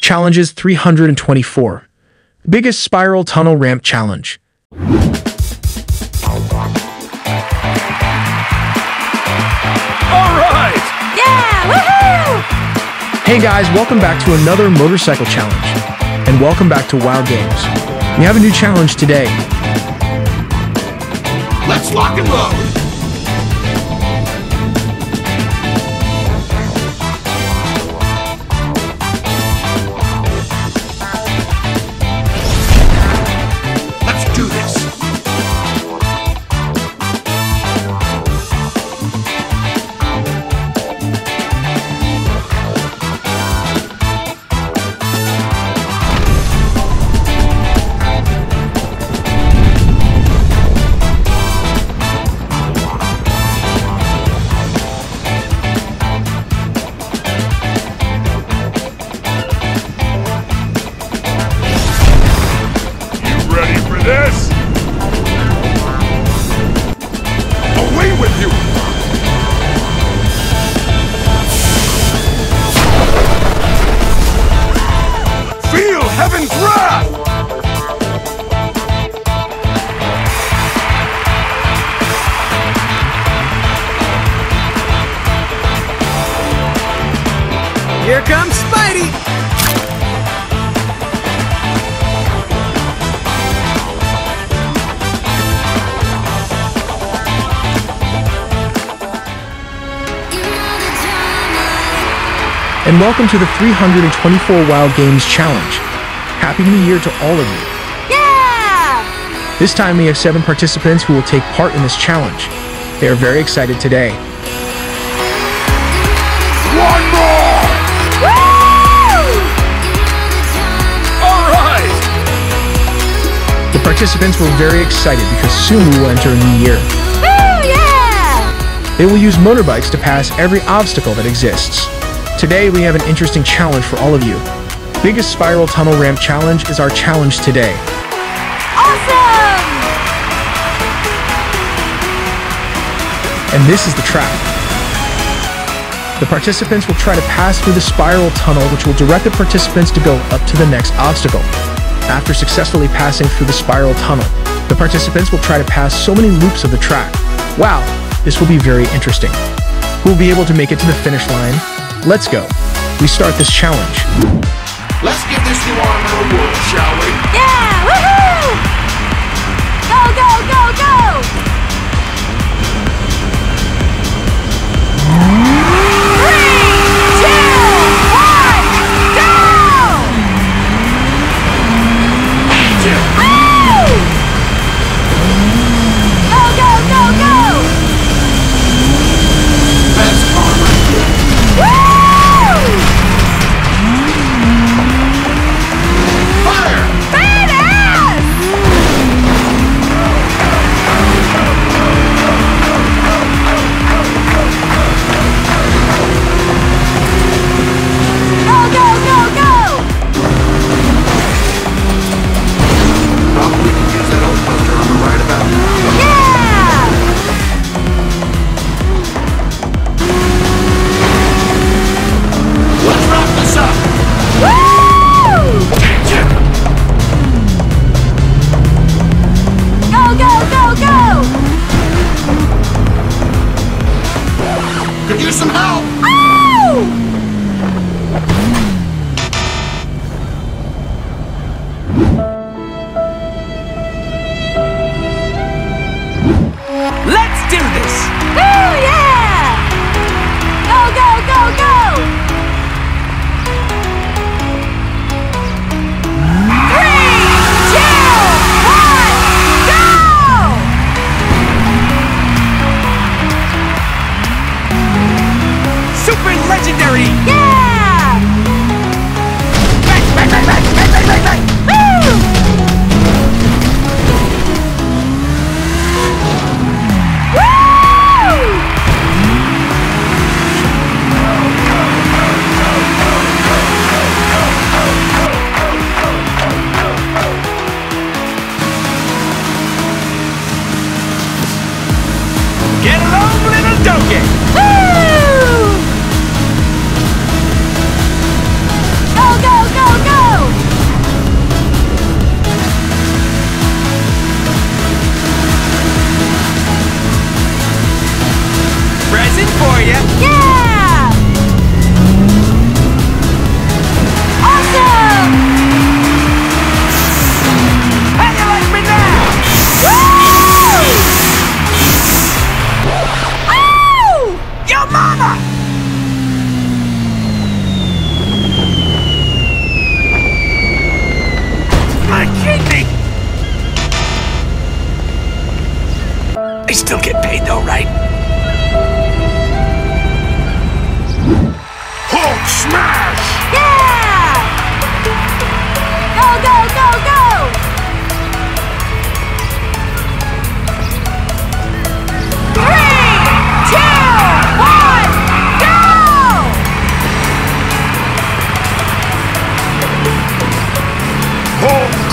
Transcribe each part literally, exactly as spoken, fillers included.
Challenges three hundred twenty-four. Biggest Spiral Tunnel Ramp Challenge. Alright! Yeah! Woohoo! Hey guys, welcome back to another motorcycle challenge. And welcome back to Wild Games. We have a new challenge today. Let's lock and load! Let's do this! This! Away with you! Feel heaven's wrath! Here comes Spidey! And welcome to the three hundred twenty-four Wild Games Challenge. Happy New Year to all of you. Yeah! This time we have seven participants who will take part in this challenge. They are very excited today. One more! Woo! Alright! The participants were very excited because soon we will enter a new year. Woo! Yeah! They will use motorbikes to pass every obstacle that exists. Today we have an interesting challenge for all of you. Biggest Spiral Tunnel Ramp Challenge is our challenge today. Awesome! And this is the track. The participants will try to pass through the spiral tunnel, which will direct the participants to go up to the next obstacle. After successfully passing through the spiral tunnel, the participants will try to pass so many loops of the track. Wow, this will be very interesting. Who will be able to make it to the finish line? Let's go. We start this challenge. Let's give this new armor a whirl, shall we? Yeah! Woohoo! Go, go, go, go! Three, two, one, go! Woo! Go, go, go, go! That's armor. Woo! Fire! Badass!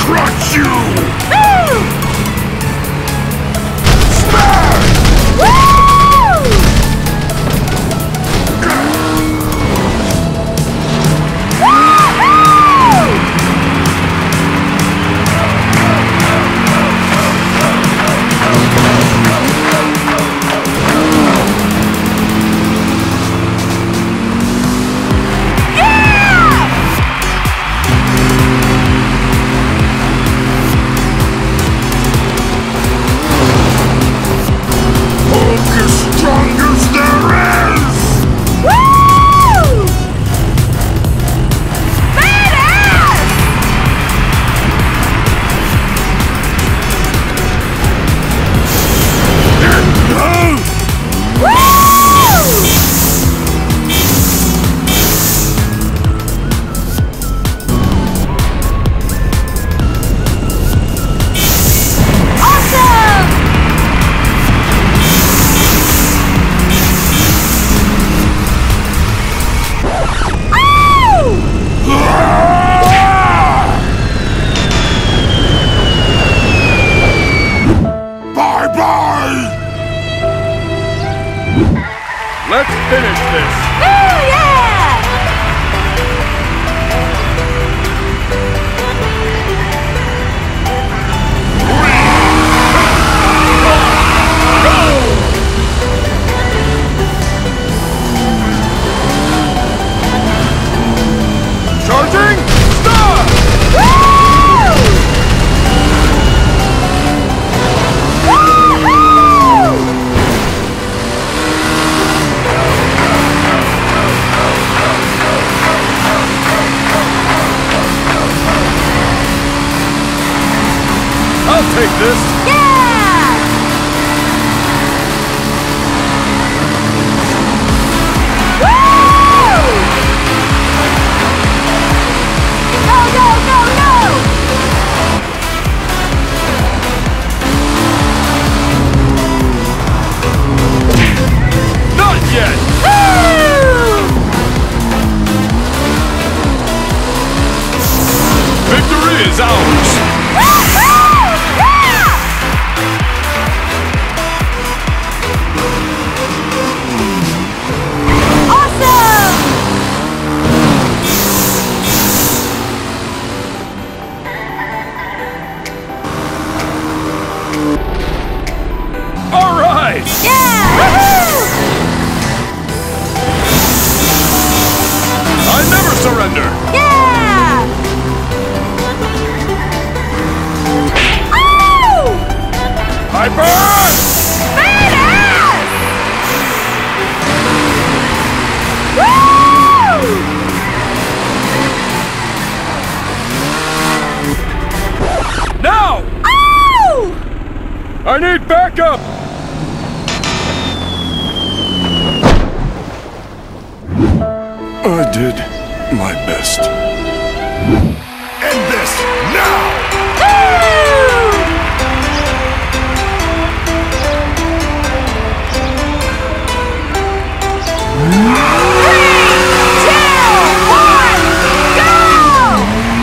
crush you! Woo! Smash! Woo! Let's finish this! Woo, yeah! Charging! Stop! Woo! Woo-hoo! I'll take this! Yeah! Woo! Go, go, go, go! Not yet! Woo! Victory is ours! Woo-hoo! Yeah! Awesome! All right! Yeah! Woohoo! I never surrender! Yeah! Oh! Hyper! Badass! Woo! Now! Oh! I need backup! I did my best. End this now! Woo! Three, two, one, go!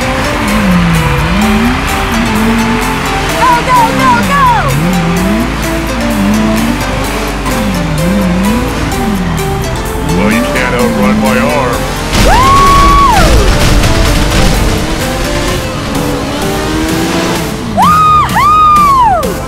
Go, go, go, go! Well, you can't outrun my arm. Woo! Woo-hoo!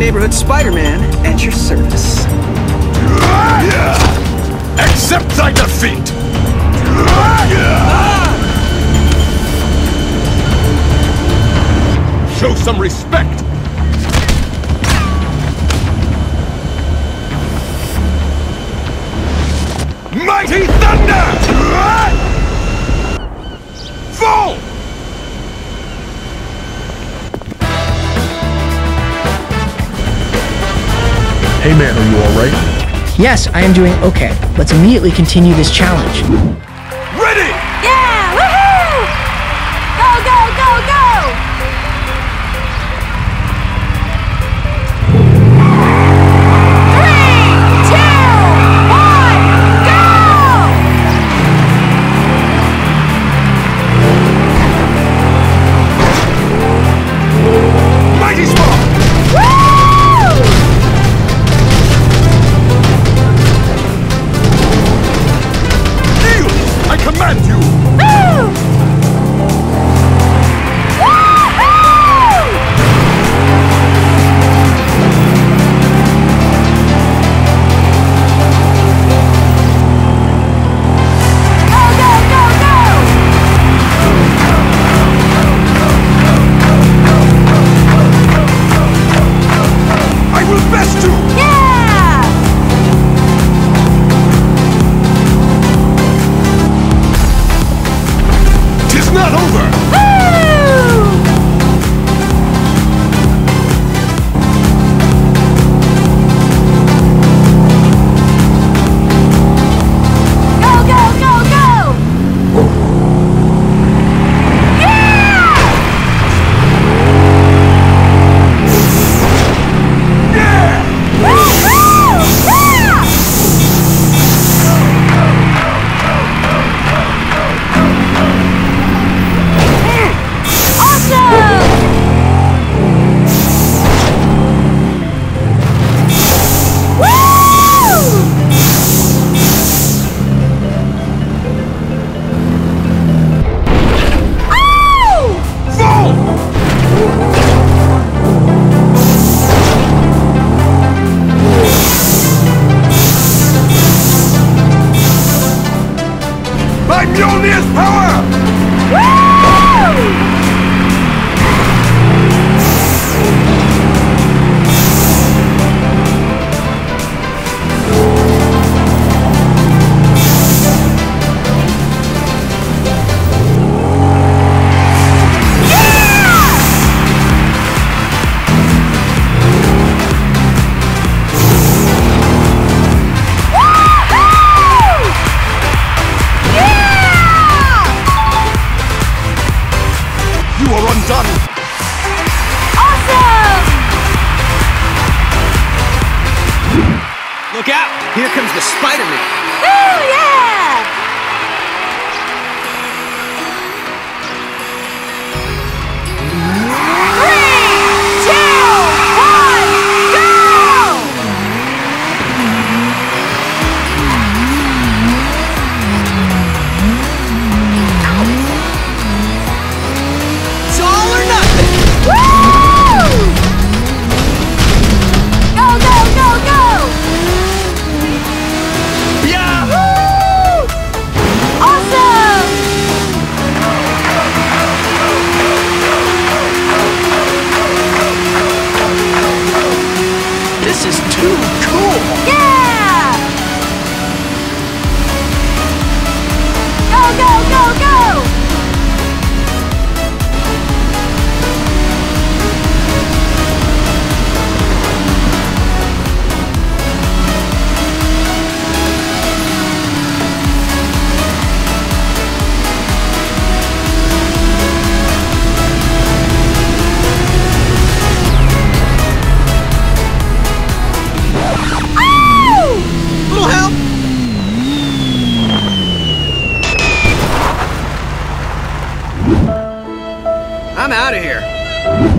neighborhood Spider-Man at your service. Accept thy defeat! Show some respect! Mighty Thunder! Fall! Hey man, are you alright? Yes, I am doing okay. Let's immediately continue this challenge. Ready! Yeah! Woohoo! Go, go, go, go! Three, two, one, go! Mighty Spark! Woo! I command you! Woo! Woo-hoo! Go, go, go, go! I will best you! Yeah! Tis not over! Woo! Go, go, go, go! Yeah! Woo-hoo! Yeah! Awesome! Woo! Oh! Fall! By Mjolnir's power! Woo! You are undone! Awesome! Look out! Here comes the Spider-Man. Woo, yeah! Three, two, one, go! It's all or nothing. Woo! Go, go, go, go! Yahoo! Awesome! This is too cool. Yeah! Go, go, go, go! Little help. I'm out of here.